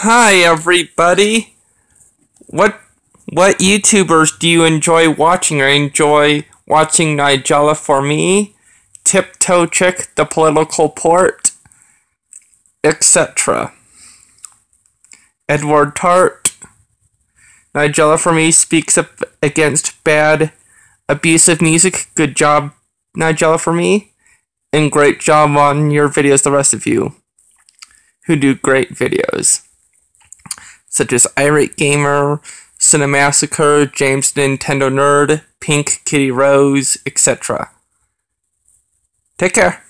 Hi everybody. What YouTubers do you enjoy watching or enjoy watching Nigella for Me, Tiptoe Chick, The Political Port, etc. Edward Tart. Nigella for Me speaks up against bad, abusive music. Good job, Nigella for Me. And great job on your videos, the rest of you who do great videos, such as Irate Gamer, Cinemassacre, James Nintendo Nerd, Pink Kitty Rose, etc. Take care.